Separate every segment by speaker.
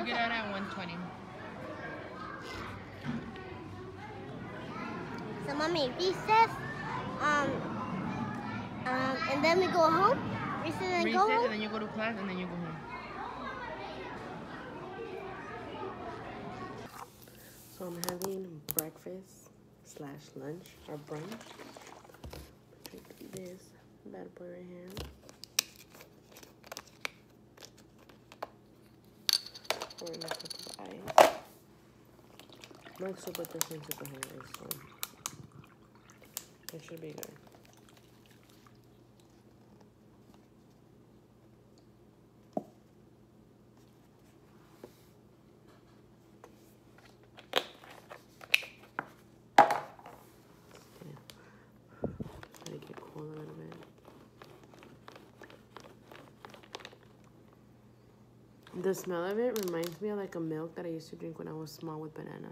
Speaker 1: get out at 1:20.
Speaker 2: So mommy, recess, and then we go home. Recess and go
Speaker 1: Recess,
Speaker 2: home.
Speaker 1: and then you go to class, and then you go home. So I'm having breakfast / lunch or brunch. Drink this bad boy right here. Pour in a cup of ice. Not super thick and super hungry, so it should be good. Let it get cool a little bit. The smell of it reminds me of like a milk that I used to drink when I was small with banana.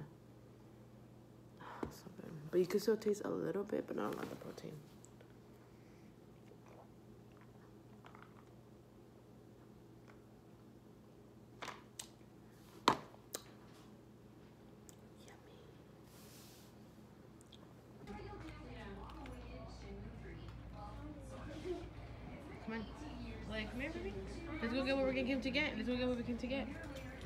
Speaker 1: So good. But you can still taste a little bit, but not a lot of protein. Come on. Like, come here, baby. Let's go get what we came to get. Let's go get what we came to get.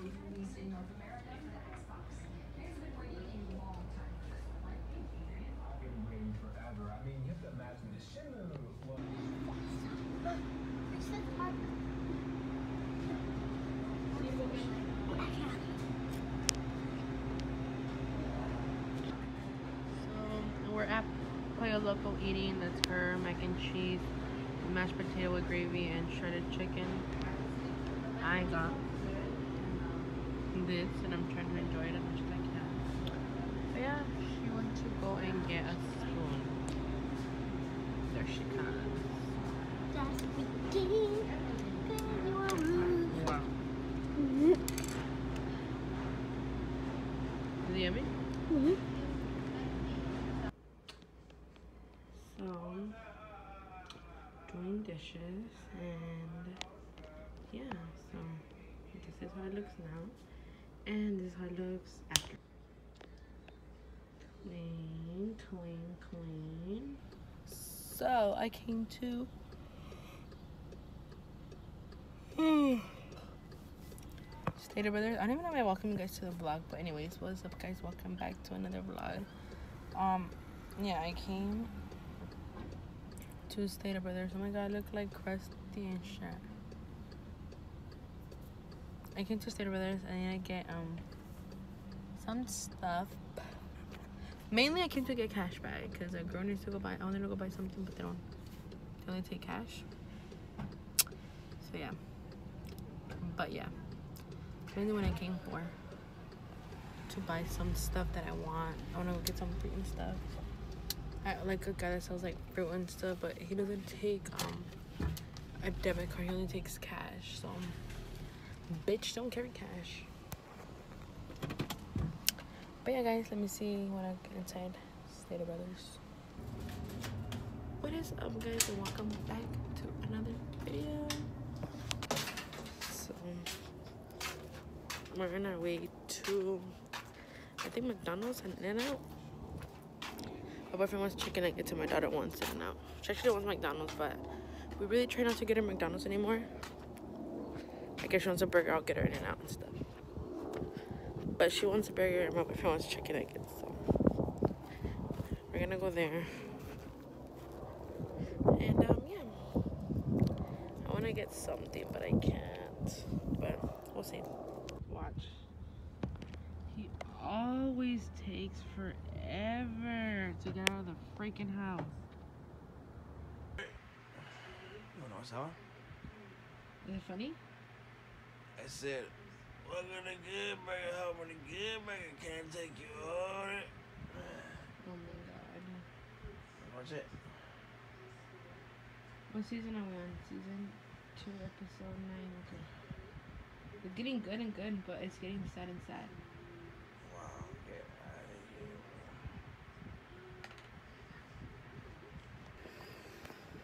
Speaker 1: So we're at Pollo Loco eating. That's her mac and cheese, mashed potato with gravy, and shredded chicken. I got this, and I'm trying to enjoy it as much as I can. But yeah, she went to go and get a spoon. There she comes. Wow. Is it yummy?
Speaker 2: Mm-hmm.
Speaker 1: So, doing dishes, and yeah, so this is how it looks now, and this is how it looks after. Clean, clean, clean. So, I came to Stater Brothers. I don't even know if I welcome you guys to the vlog, but anyways, what's up guys? Welcome back to another vlog. Yeah, I came to Stater Brothers. Oh my god, I look like crusty and shit. I came to Stater Brothers and I get some stuff. Mainly I came to get cash back because a girl needs to go buy. I wanted to go buy something, but they only take cash. So yeah. But yeah. Mainly what I came for. To buy some stuff that I want. I want to go get some fruit and stuff. I like a guy that sells like fruit and stuff, but he doesn't take a debit card. He only takes cash. So bitch, don't carry cash. But yeah guys, let me see what I get inside Stater Brothers. What is up guys, and welcome back to another video. So we're on our way to, I think, McDonald's and In-N-Out. My boyfriend wants chicken nuggets and my daughter wants In-N-Out. She actually wants McDonald's, but we really try not to get her McDonald's anymore. Like if she wants a burger, I'll get her In-N-Out and stuff. But she wants a burger and my boyfriend wants chicken nuggets, so we're gonna go there. And yeah, I want to get something, but I can't. But we'll see. Watch. He always takes forever to get out of the freaking house. Is it funny?
Speaker 3: I said, welcome to Good Burger, home of the Good Burger. Can't take you on it.
Speaker 1: Oh my god.
Speaker 3: What's it?
Speaker 1: What season are we on? Season 2, episode 9. Okay. It's getting good and good, but it's getting sad and sad.
Speaker 3: Wow, get out of here.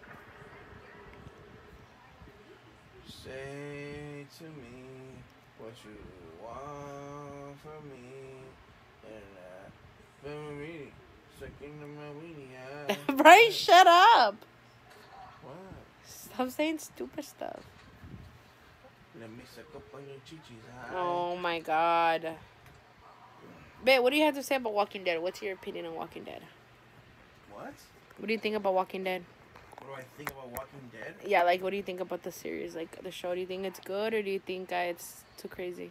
Speaker 3: Say to me what what you want from me. And me, sucking to my weenie.
Speaker 1: Bryce, shut up.
Speaker 3: What?
Speaker 1: Stop saying stupid stuff.
Speaker 3: Let me suck up on your chichis.
Speaker 1: Oh my god. Babe, what do you have to say about Walking Dead? What's your opinion on Walking Dead?
Speaker 3: What?
Speaker 1: What do you think about Walking Dead?
Speaker 3: What do I think about Walking Dead?
Speaker 1: Yeah, like, what do you think about the series? Like, the show, do you think it's good, or do you think it's too crazy?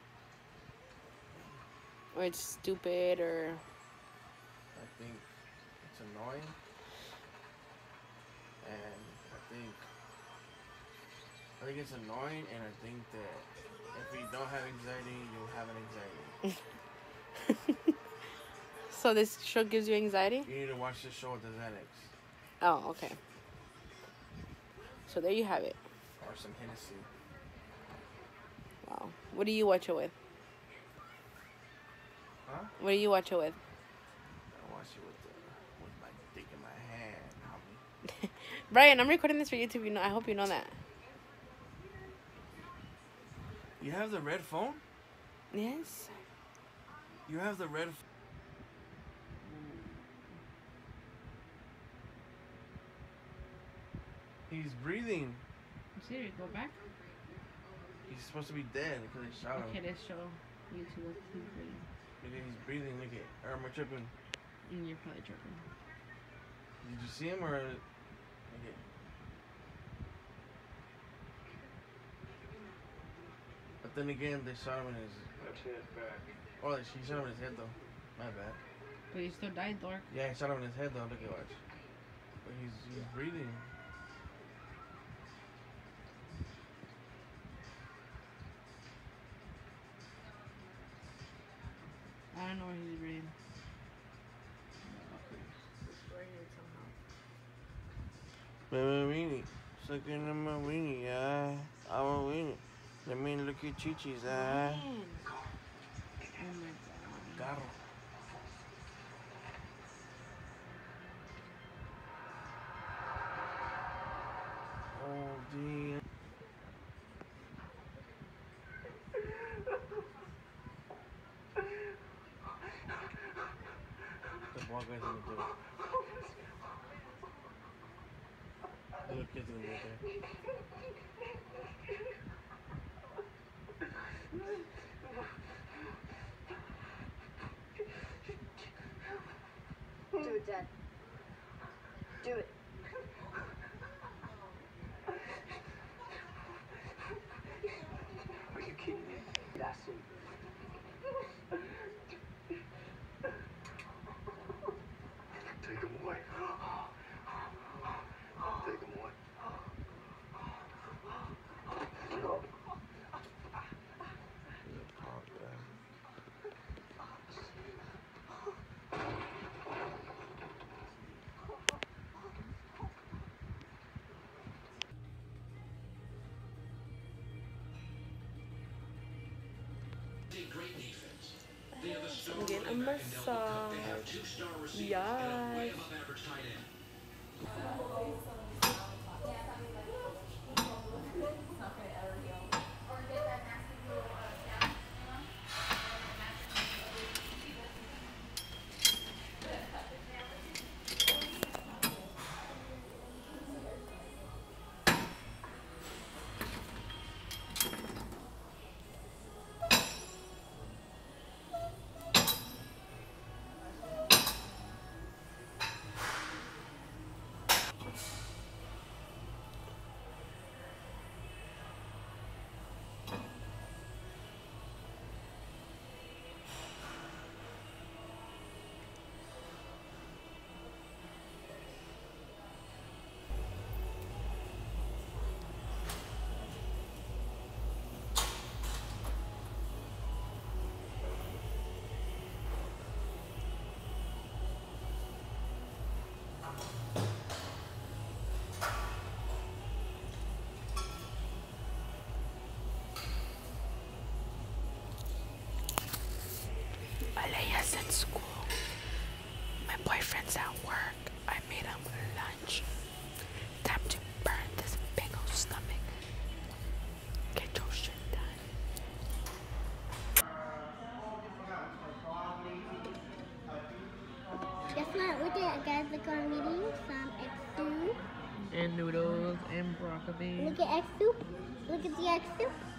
Speaker 1: Or it's stupid, or...
Speaker 3: I think it's annoying. And I think it's annoying, and I think that if you don't have anxiety, you'll have an anxiety.
Speaker 1: So this show gives you anxiety?
Speaker 3: You need to watch this show with the Xanax.
Speaker 1: Oh, okay. So there you have it.
Speaker 3: Or some Hennessy.
Speaker 1: Wow. What do you watch it with?
Speaker 3: Huh?
Speaker 1: What do you watch it with?
Speaker 3: I watch it with my dick in my hand, homie.
Speaker 1: Brian, I'm recording this for YouTube. You know, I hope you know that.
Speaker 3: You have the red phone?
Speaker 1: Yes.
Speaker 3: You have the red phone? He's breathing.
Speaker 1: Seriously, go back.
Speaker 3: He's supposed to be dead because they shot him.
Speaker 1: Okay, let's show YouTube what he's breathing.
Speaker 3: Look at he's breathing. Look at. Or am I tripping?
Speaker 1: You're probably tripping.
Speaker 3: Did you see him or? Okay. But then again, they shot him in his. Oh, he shot him in his head though. My bad.
Speaker 1: But he still died, Dork.
Speaker 3: Yeah, he shot him in his head though. Look at watch. But he's breathing.
Speaker 1: I don't know where he's breathing.
Speaker 3: Baby weenie, sucking on my weenie, I'm a weenie. Let me look at chichis,
Speaker 1: Oh my god.
Speaker 3: Carro. Oh, dear. The ball guy's gonna do it. The little kid's gonna be there.
Speaker 4: Do it, Dad. Do it. Are you kidding me? That's it. Take him away. Take him away. No.
Speaker 1: I'm getting a massage. Yes. Alea's at school. My boyfriend's at work. I made him lunch. Time to burn this big old stomach. Get your shit done.
Speaker 2: look at guys, look, I'm eating some egg soup.
Speaker 1: And noodles and broccoli.
Speaker 2: Look at egg soup. Look at the egg soup.